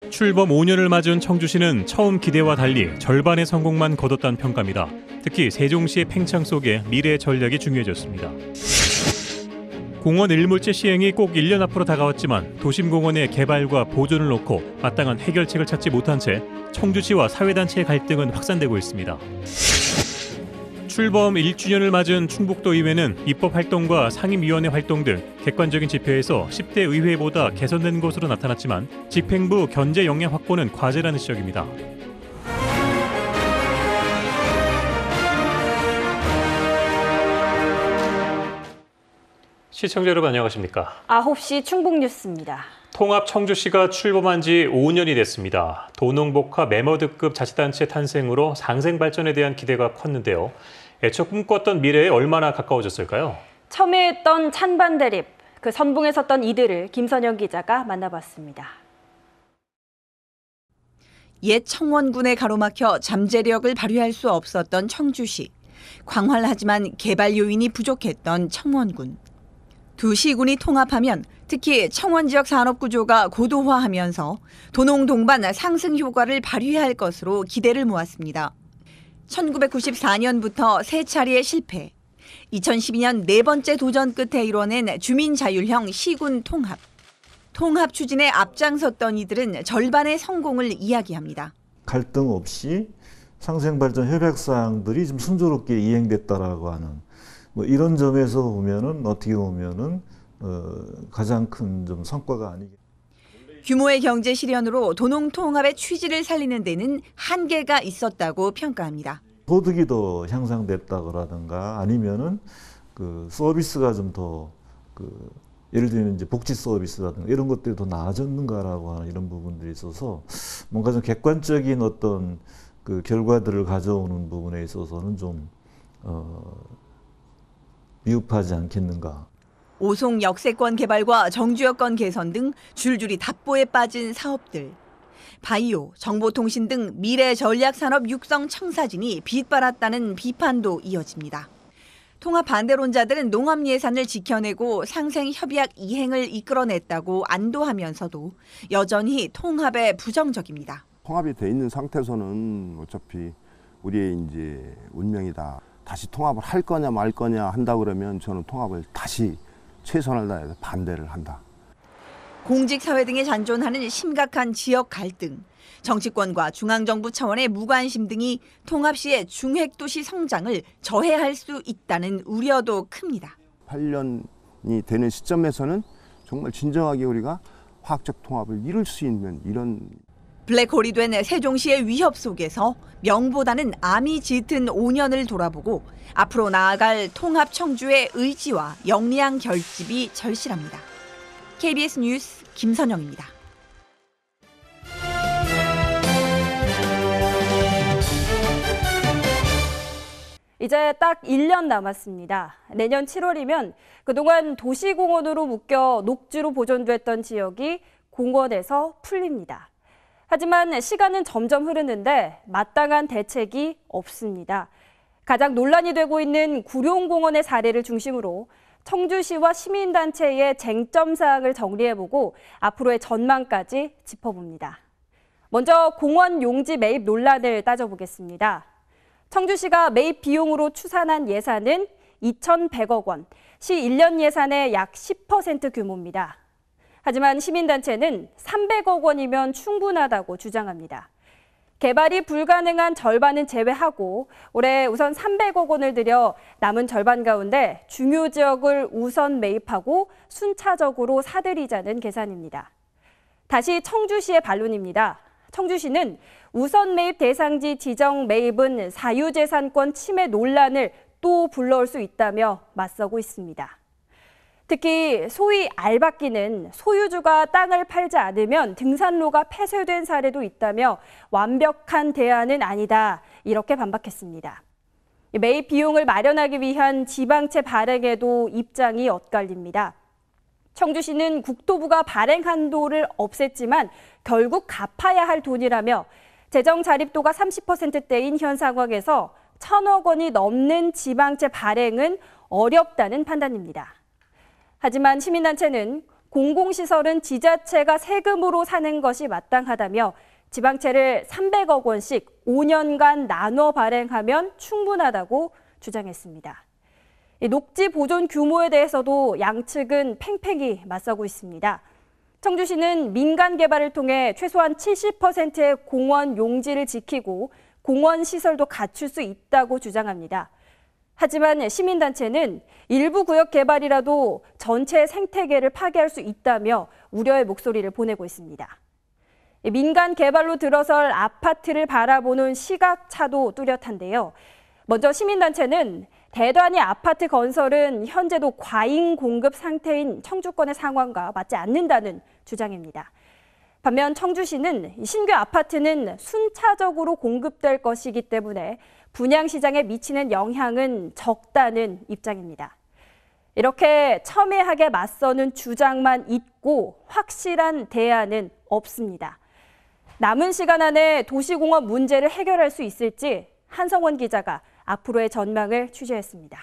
출범 5년을 맞은 청주시는 처음 기대와 달리 절반의 성공만 거뒀다는 평가입니다. 특히 세종시의 팽창 속에 미래의 전략이 중요해졌습니다. 공원 일몰제 시행이 꼭 1년 앞으로 다가왔지만 도심공원의 개발과 보존을 놓고 마땅한 해결책을 찾지 못한 채 청주시와 사회단체의 갈등은 확산되고 있습니다. 출범 1주년을 맞은 충북도의회는 입법활동과 상임위원회 활동 등 객관적인 지표에서 10대 의회보다 개선된 것으로 나타났지만 집행부 견제 역량 확보는 과제라는 지적입니다. 시청자 여러분 안녕하십니까? 9시 충북뉴스입니다. 통합 청주시가 출범한 지 5년이 됐습니다. 도농복합 매머드급 자치단체 탄생으로 상생 발전에 대한 기대가 컸는데요. 애초 꿈꿨던 미래에 얼마나 가까워졌을까요? 첨예했던 찬반 대립, 그 선봉에 섰던 이들을 김선영 기자가 만나봤습니다. 옛 청원군에 가로막혀 잠재력을 발휘할 수 없었던 청주시. 광활하지만 개발 요인이 부족했던 청원군. 두 시군이 통합하면 특히 청원 지역 산업 구조가 고도화하면서 도농 동반 상승 효과를 발휘할 것으로 기대를 모았습니다. 1994년부터 세 차례의 실패, 2012년 네 번째 도전 끝에 이뤄낸 주민자율형 시군 통합. 통합 추진에 앞장섰던 이들은 절반의 성공을 이야기합니다. 갈등 없이 상생발전 협약사항들이 좀 순조롭게 이행됐다라고 하는 이런 점에서 보면은 어떻게 보면은 가장 큰 좀 성과가 아니겠. 규모의 경제 실현으로 도농 통합의 취지를 살리는 데는 한계가 있었다고 평가합니다. 소득이 더 향상됐다거라든가 아니면은 그 서비스가 좀 더 예를 들면 이제 복지 서비스라든가 이런 것들이 더 나아졌는가라고 하는 이런 부분들이 있어서 뭔가 좀 객관적인 어떤 그 결과들을 가져오는 부분에 있어서는 좀 미흡하지 않겠는가. 오송 역세권 개발과 정주여권 개선 등 줄줄이 답보에 빠진 사업들. 바이오, 정보통신 등 미래 전략산업 육성 청사진이 빗발았다는 비판도 이어집니다. 통합 반대론자들은 농업 예산을 지켜내고 상생 협약 이행을 이끌어냈다고 안도하면서도 여전히 통합에 부정적입니다. 통합이 돼 있는 상태에서는 어차피 우리의 이제 운명이다. 다시 통합을 할 거냐 말 거냐 한다 그러면 저는 통합을 다시 최선을 다해서 반대를 한다. 공직사회 등에 잔존하는 심각한 지역 갈등, 정치권과 중앙정부 차원의 무관심 등이 통합 시의 중핵도시 성장을 저해할 수 있다는 우려도 큽니다. 8년이 되는 시점에서는 정말 진정하게 우리가 화학적 통합을 이룰 수 있는 이런 블랙홀이 된 세종시의 위협 속에서 명보다는 암이 짙은 5년을 돌아보고 앞으로 나아갈 통합 청주의 의지와 역량 결집이 절실합니다. KBS 뉴스 김선영입니다. 이제 딱 1년 남았습니다. 내년 7월이면 그동안 도시공원으로 묶여 녹지로 보존됐던 지역이 공원에서 풀립니다. 하지만 시간은 점점 흐르는데 마땅한 대책이 없습니다. 가장 논란이 되고 있는 구룡공원의 사례를 중심으로 청주시와 시민단체의 쟁점 사항을 정리해보고 앞으로의 전망까지 짚어봅니다. 먼저 공원 용지 매입 논란을 따져보겠습니다. 청주시가 매입 비용으로 추산한 예산은 2,100억 원, 시 1년 예산의 약 10% 규모입니다. 하지만 시민단체는 300억 원이면 충분하다고 주장합니다. 개발이 불가능한 절반은 제외하고 올해 우선 300억 원을 들여 남은 절반 가운데 중요 지역을 우선 매입하고 순차적으로 사들이자는 계산입니다. 다시 청주시의 반론입니다. 청주시는 우선 매입 대상지 지정 매입은 사유재산권 침해 논란을 또 불러올 수 있다며 맞서고 있습니다. 특히 소위 알박기는 소유주가 땅을 팔지 않으면 등산로가 폐쇄된 사례도 있다며 완벽한 대안은 아니다, 이렇게 반박했습니다. 매입 비용을 마련하기 위한 지방채 발행에도 입장이 엇갈립니다. 청주시는 국토부가 발행 한도를 없앴지만 결국 갚아야 할 돈이라며 재정 자립도가 30%대인 현 상황에서 1,000억 원이 넘는 지방채 발행은 어렵다는 판단입니다. 하지만 시민단체는 공공시설은 지자체가 세금으로 사는 것이 마땅하다며 지방채를 300억 원씩 5년간 나눠 발행하면 충분하다고 주장했습니다. 녹지 보존 규모에 대해서도 양측은 팽팽히 맞서고 있습니다. 청주시는 민간 개발을 통해 최소한 70%의 공원 용지를 지키고 공원 시설도 갖출 수 있다고 주장합니다. 하지만 시민단체는 일부 구역 개발이라도 전체 생태계를 파괴할 수 있다며 우려의 목소리를 보내고 있습니다. 민간 개발로 들어설 아파트를 바라보는 시각차도 뚜렷한데요. 먼저 시민단체는 대단위 아파트 건설은 현재도 과잉 공급 상태인 청주권의 상황과 맞지 않는다는 주장입니다. 반면 청주시는 신규 아파트는 순차적으로 공급될 것이기 때문에 분양시장에 미치는 영향은 적다는 입장입니다. 이렇게 첨예하게 맞서는 주장만 있고 확실한 대안은 없습니다. 남은 시간 안에 도시공원 문제를 해결할 수 있을지 한성원 기자가 앞으로의 전망을 취재했습니다.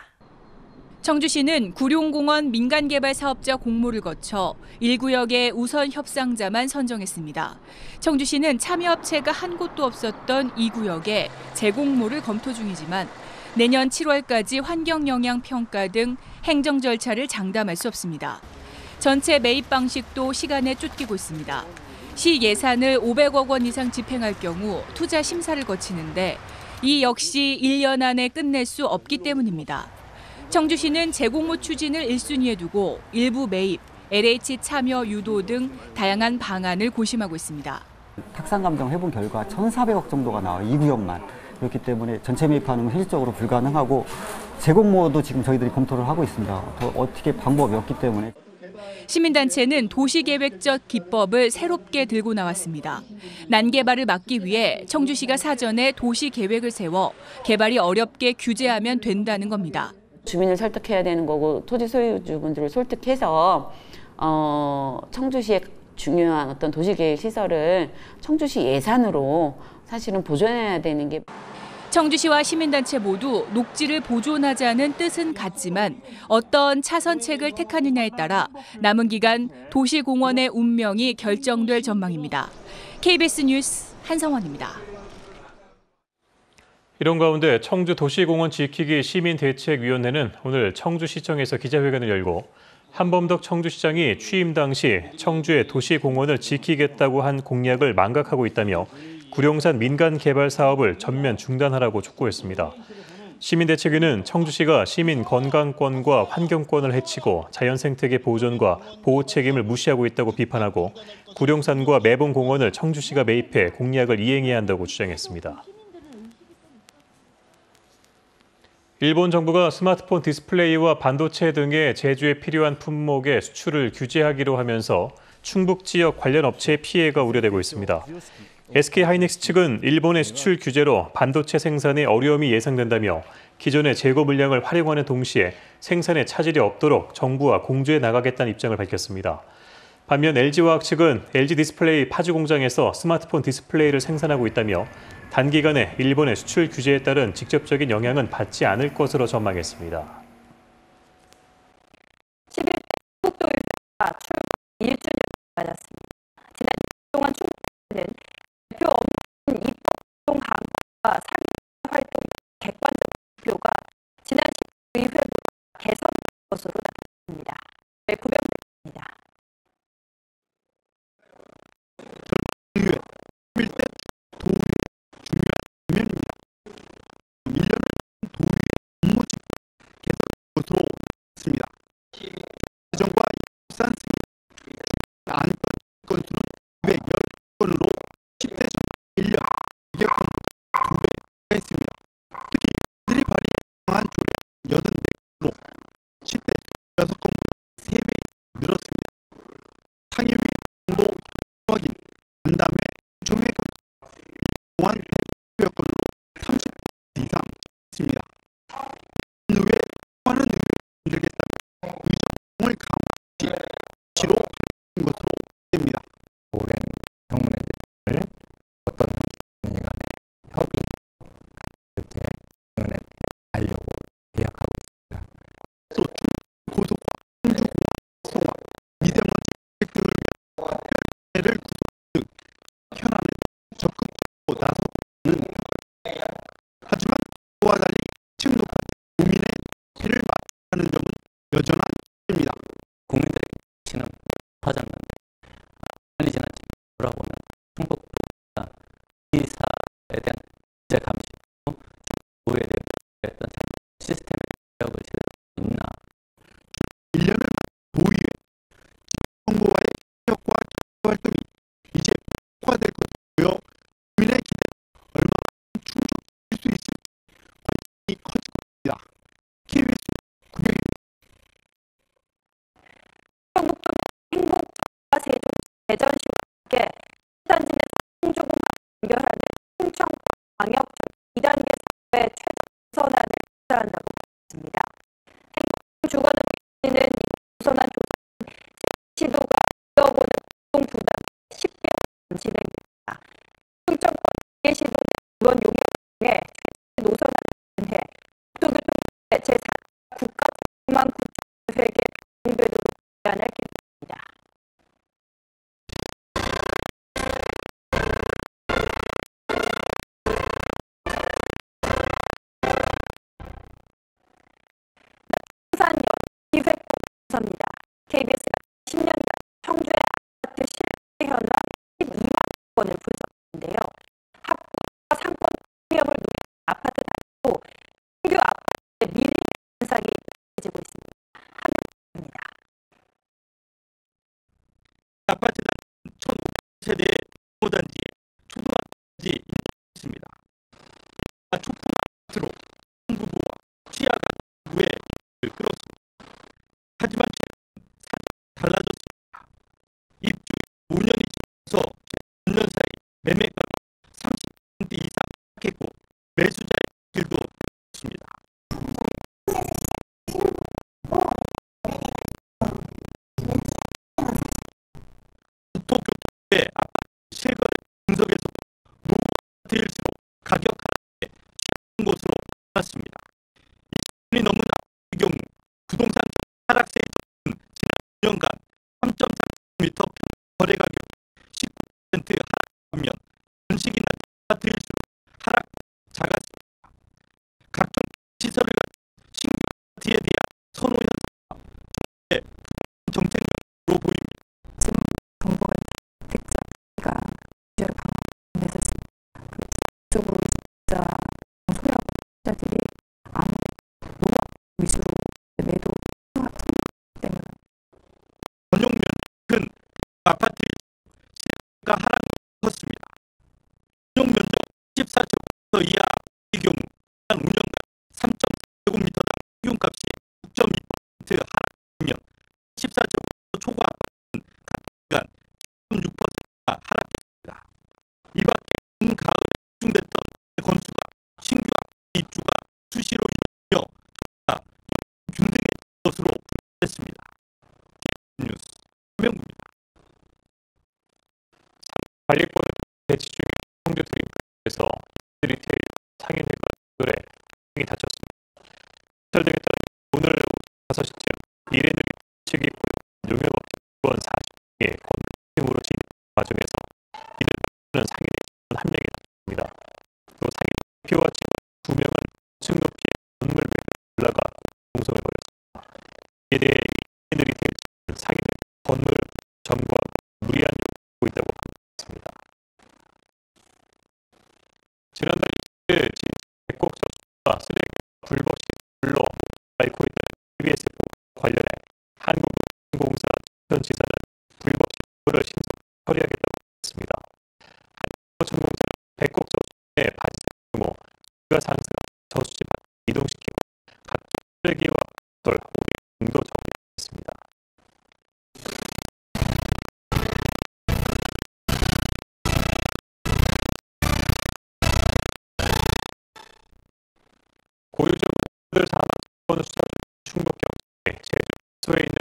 청주시는 구룡공원 민간개발 사업자 공모를 거쳐 1구역의 우선 협상자만 선정했습니다. 청주시는 참여업체가 한 곳도 없었던 2구역에 재공모를 검토 중이지만 내년 7월까지 환경영향평가 등 행정 절차를 장담할 수 없습니다. 전체 매입 방식도 시간에 쫓기고 있습니다. 시 예산을 500억 원 이상 집행할 경우 투자 심사를 거치는데 이 역시 1년 안에 끝낼 수 없기 때문입니다. 청주시는 재공모 추진을 1순위에 두고 일부 매입, LH 참여 유도 등 다양한 방안을 고심하고 있습니다. 탁상감정 해본 결과 1,400억 정도가 나와요. 2구역만. 그렇기 때문에 전체 매입하는 건 현실적으로 불가능하고 재공모도 지금 저희들이 검토를 하고 있습니다. 더 어떻게 방법이 없기 때문에. 시민단체는 도시계획적 기법을 새롭게 들고 나왔습니다. 난개발을 막기 위해 청주시가 사전에 도시계획을 세워 개발이 어렵게 규제하면 된다는 겁니다. 주민을 설득해야 되는 거고 토지 소유주분들을 설득해서 청주시의 중요한 어떤 도시계획 시설을 청주시 예산으로 사실은 보존해야 되는 게. 청주시와 시민단체 모두 녹지를 보존하자는 뜻은 같지만 어떤 차선책을 택하느냐에 따라 남은 기간 도시공원의 운명이 결정될 전망입니다. KBS 뉴스 한성원입니다. 이런 가운데 청주도시공원 지키기 시민대책위원회는 오늘 청주시청에서 기자회견을 열고 한범덕 청주시장이 취임 당시 청주의 도시공원을 지키겠다고 한 공약을 망각하고 있다며 구룡산 민간 개발 사업을 전면 중단하라고 촉구했습니다. 시민대책위는 청주시가 시민 건강권과 환경권을 해치고 자연생태계 보존과 보호 책임을 무시하고 있다고 비판하고 구룡산과 매봉공원을 청주시가 매입해 공약을 이행해야 한다고 주장했습니다. 일본 정부가 스마트폰 디스플레이와 반도체 등의 제조에 필요한 품목의 수출을 규제하기로 하면서 충북 지역 관련 업체의 피해가 우려되고 있습니다. SK하이닉스 측은 일본의 수출 규제로 반도체 생산에 어려움이 예상된다며 기존의 재고 물량을 활용하는 동시에 생산에 차질이 없도록 정부와 공조해 나가겠다는 입장을 밝혔습니다. 반면 LG화학 측은 LG 디스플레이 파주 공장에서 스마트폰 디스플레이를 생산하고 있다며 단기간에 일본의 수출 규제에 따른 직접적인 영향은 받지 않을 것으로 전망했습니다. 11대 한국도일가 출범 1주년을 맞았습니다. 지난 2주 동안 충북은 대표 없는 입법 강화와 상임 활동 객관적 발표가 지난 10일 의회보다 개선된 것으로 나타났습니다. 구병입니다. 도의회 중요한 면입니다. 1년은 도의회 업무 계속 건을 분석했는데요. 합과 상권 협력을 노린 아파트 단지도 신규 아파트의 밀리 현상이 지고 있습니다. 함께합니다. 아파트 1,500세대 단지에 초등학교까지 있습니다. 촉구 아파트로 부부와 취약 부부의 끌었습니다. 하지만 최근 달라졌습니다. 입주 5년이 지나서 5년 사이 매매가가 30% 이상 하락했고 매수자의 길도 늘었습니다. 국토교통부의 아파트 실거래 분석에서 노후아파트일수록 가격 하락에 취약한 것으로 나왔습니다. 20년이 넘은 아파트의 경우 부동산 하락세에 지난 5년간 3.3m 거래 가격이 19% 하락하면 연식이 낮은 아파트일수록 하락 작았습니다. 각종 시설을 갖춘 신규 아파트에 대한 선호 현상과 정책력으로 보입니다. 정부가 택자가 규제를 강화해서 쪽으로 진짜 소유자들이 아무래도 노후 위주로 매도 때문에 전용 면적은 아파트 시세가 하락 컸습니다. 전용 면적 14제곱미터 이하 아파트의 경우 한 5년간 3.4제곱미터당 평균값이 6.2% 하락하면 14제곱미터 초과 아파트는 같은 기간 6.6%가 하락했습니다. 이 밖에 가을에 집중됐던 건수가 신규 아파트 입주가 수시로 이루어져 균등해진 것으로 분석됐습니다. 뉴스 김명구입니다. 관리권을 배치 중인 청주 드림에서 리테일 상인회관 노래 등이 다쳤습니다. 경찰 등에 따라 오늘 5시쯤 이래누리 측이 농협업체 직원 40명의 건물로 진입 과정에서 이들은 상인의 직원 1명이 다쳤습니다. 또 상인 대표와 직원 2명은 층 높이 건물 벽에 올라가 공성을 벌였습니다. 이에 대해 이래누리 측은 상인의 건물 점거하고 무리한 요구를 하고 있다고 밝혔습니다. 지난달 20일 백곡 저수지와 쓰레기 불법 시설로 앓고 있는 TBS 관련해 한국공사 전지사는 불법 시설을 신속 처리하겠다고 했습니다. 한국천공사는 백곡 저수지의 파지 규모, 수가 상승, 저수지 밭 이동시키고 각종 쓰레기와 돌, 오리 등도 정리했습니다. 고유적 사망 사건을 수사 중 충북경찰의 제주소에 있는